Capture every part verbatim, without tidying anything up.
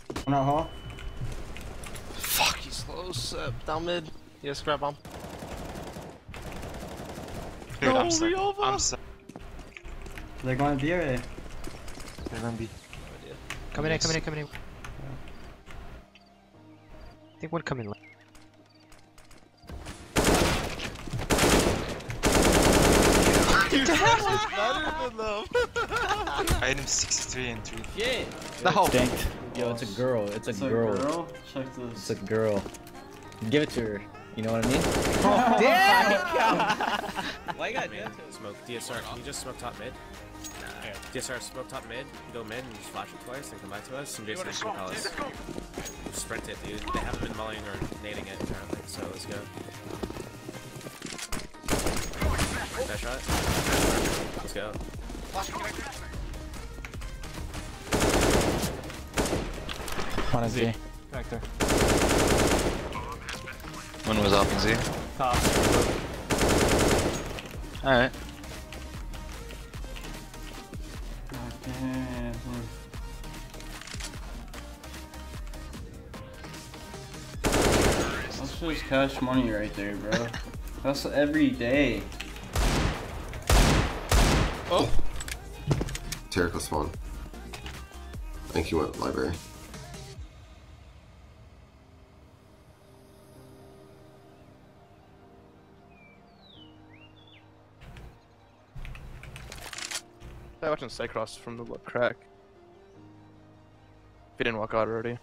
One out hall. Fuck, he's close. Uh, down mid. Yes, grab bomb. Dude, no, I'm stuck. over. I'm stuck. They're going to B or A? They're gonna be. Coming in, coming in, coming in. Yeah. I think one coming in. I hit him sixty-three and three. Shit! No! Stanked. Yo, it's a girl. It's a It's girl. a girl? Check this. It's a girl. Give it to her. You know what I mean? Oh, damn! Why you got smoke? D S R, can you just smoke top mid? Nah. Yeah. D S R, smoke top mid, go mid and just flash it twice and come back to us. And Jason can call us. Sprint it, dude. They haven't been mulling or nading it apparently, so let's go. That shot. Let's go. One is Z. Back there. One was off in Z. Top. Alright. That's just cash money right there, bro. That's every day. Oh! Terrical spawn. I think he went library. I'm watching Cycross from the crack. If he didn't walk out already.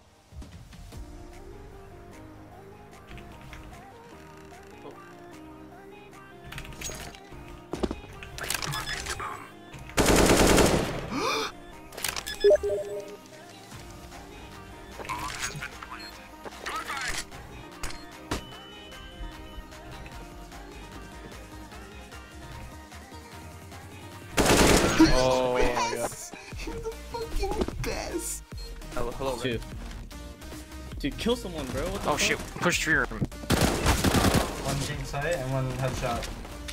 Oh, yes! You're the fucking best! Hello, hello, Two. Dude, kill someone, bro. What the Oh fuck? shit, push trigger. One jean sight and one headshot.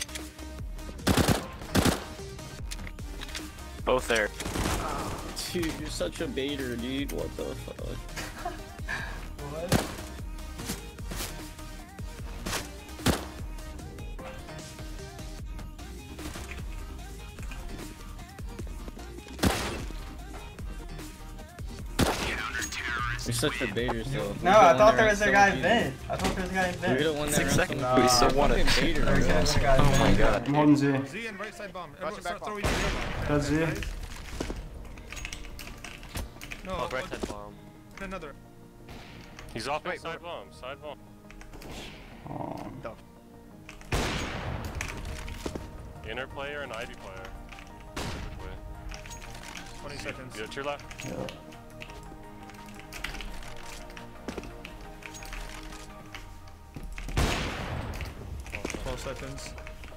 Both there. Dude, you're such a baiter, dude. What the fuck? What? You're such a baiter, so. No, I thought there was a guy in vent. I thought there was a guy in vent. You're the one that Six ran seconds. some- We still won it. Fucking baiter, There's bro. a guy in Oh my vent. god. I'm holding Z. Z and right side bomb. Everyone back start bomb. throwing Z. That's Z. No, Oh, right what- side bomb. another. He's off right side bomb. Side bomb. Oh. Inner player and Ivy player. Typically. twenty seconds. Get to your left. Yeah. twelve seconds.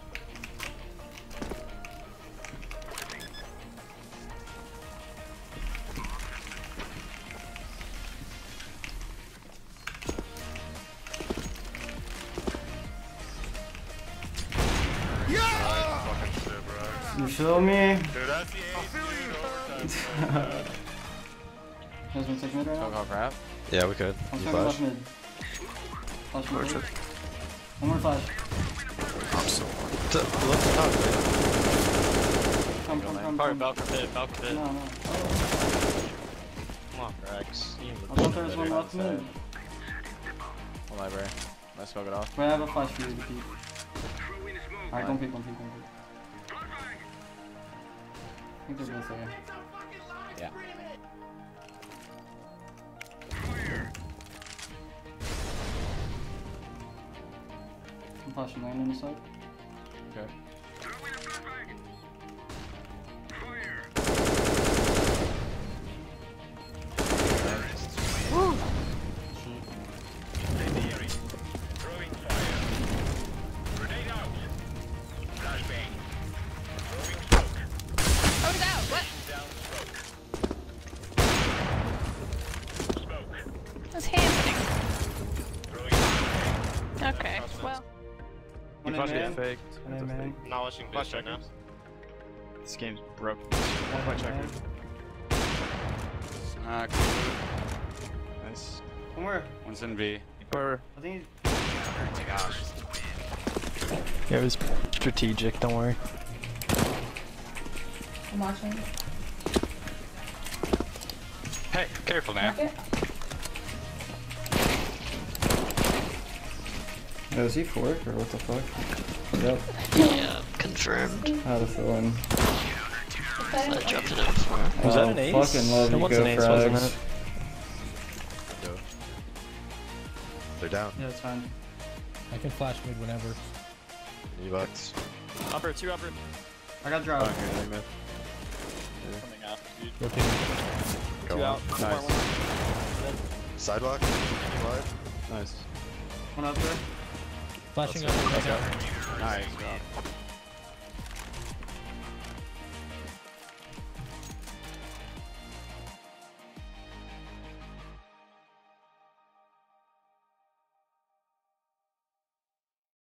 Fucking shit, bro. You feel me? Dude, that's the age, dude. Overtime. Has one second mid right now? Talk off rap. Yeah, we could. I'm You second flash. left mid. Flash mid. One more flash. I'm so Let's talk, Come, come, come, Probably come. Valkyrie pit, Valkyrie pit. No, no. Oh. Come on, Brax. I thought there was one left mid. One library. Let's smoke it off. Wait, I have a flash for you to keep. Alright, don't peek, don't peek, don't peek. I think they're both there. Yeah. I'm flashing nine on the side. Okay. Woo! What's happening? Okay, well. You flash get faked. One That's a man. fake. Not watching Flash bitch right now. checkers. This game's broke. One point checker. Ah, cool. One more. One's in B. Or I think Oh my gosh. Yeah, it was strategic, don't worry. I'm watching. Hey, careful now. Market? Oh, is he fork or what the fuck? Yep. Yeah, confirmed. How to fill in. I dropped it in before. Was oh, that an ace? Fucking love That you, was go an ace, wasn't frags. it? Go. They're down. Yeah, it's fine. I can flash mid whenever. E-bucks. upper, two upper. I got drop. Okay, they mid. Coming out, dude. Rotating. Go Two on. out. Nice. One, one. Sidewalk. Wide. Nice. One up there. Flashing up right now. Nice.